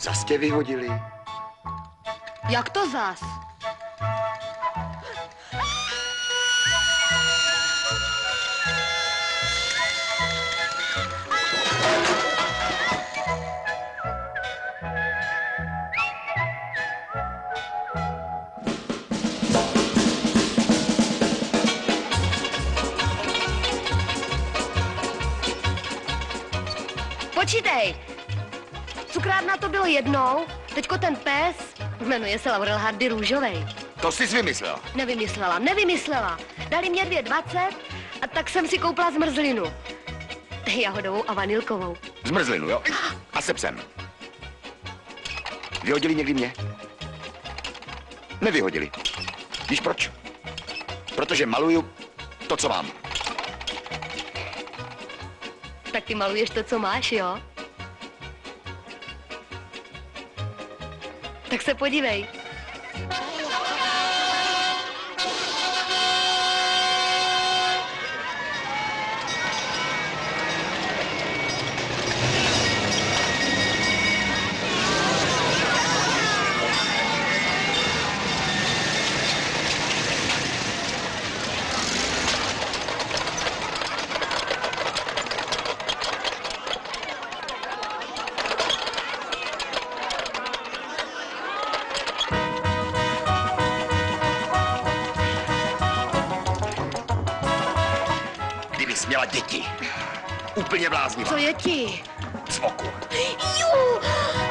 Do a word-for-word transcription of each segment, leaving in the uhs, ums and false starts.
Zas tě vyhodili. Jak to zas? Počítej! Cukrárna to bylo jednou, teďko ten pes, jmenuje se Laurel Hardy Růžovej. To jsi vymyslela. Nevymyslela, nevymyslela. Dali mě dvě dvacet a tak jsem si koupila zmrzlinu. Jahodovou a vanilkovou. Zmrzlinu, jo? A se psem. Vyhodili někdy mě? Nevyhodili. Víš proč? Protože maluju to, co mám. Tak ty maluješ to, co máš, jo? Tak se podívej. Měla děti. Úplně bláznivá. Co je ti? Cvoku. Jú!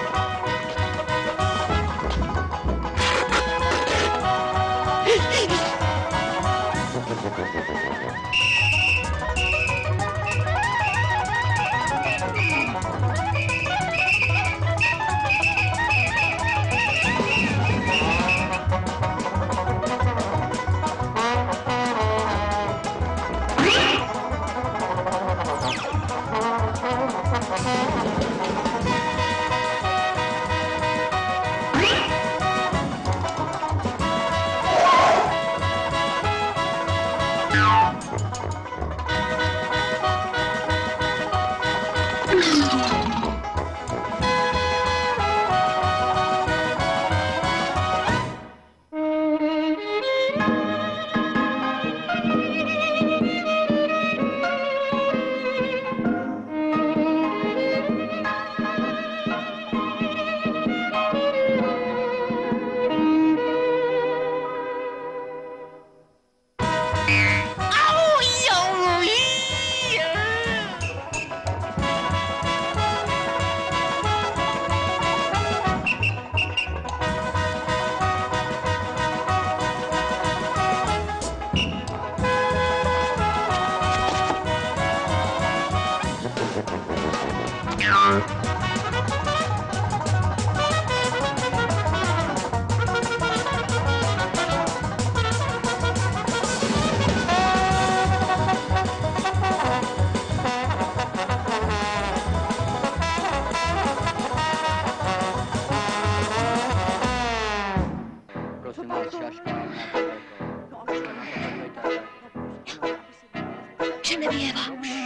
Genevieva.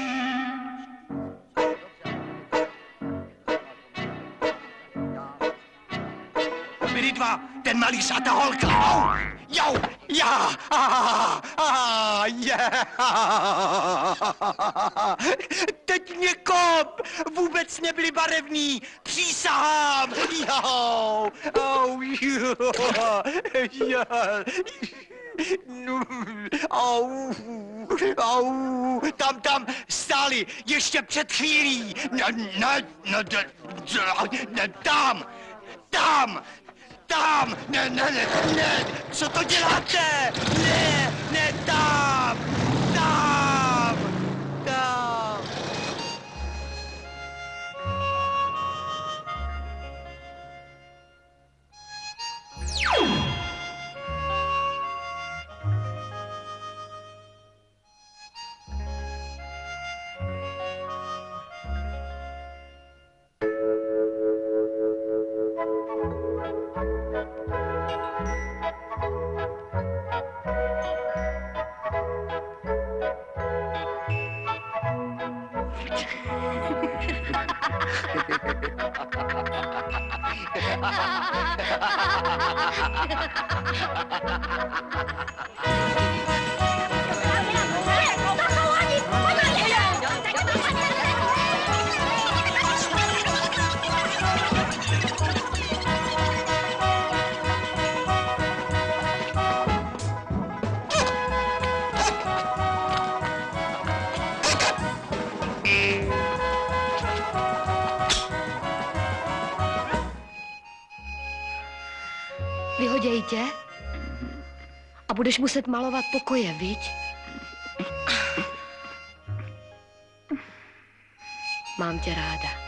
Byli dva, ten malíř a ta holka. Au, jau, já, ah, ah, yeah. Teď mě kop, vůbec nebyli barevní, přísahám. Jau, au, jo, yeah. Au, au, tam, tam stáli ještě před chvílí. Ne, ne, ne, ne, tam, tam, tam, ne, ne, ne, ne, co to děláte? Ne, ne, tam, tam, tam. Vyhodějí tě? A budeš muset malovat pokoje, viď? Mám tě ráda.